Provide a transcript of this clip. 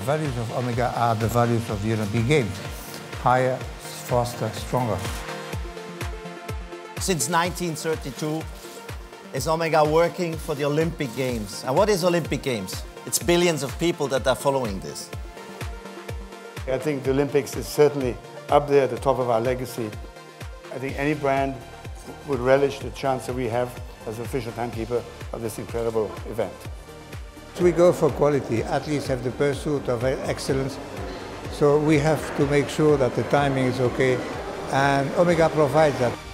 values of Omega are the values of the Olympic Games. Higher, faster, stronger. Since 1932, is Omega working for the Olympic Games. And what is Olympic Games? It's billions of people that are following this. I think the Olympics is certainly up there at the top of our legacy. I think any brand would relish the chance that we have as official timekeeper of this incredible event. We go for quality. Athletes have the pursuit of excellence, so we have to make sure that the timing is okay, and Omega provides that.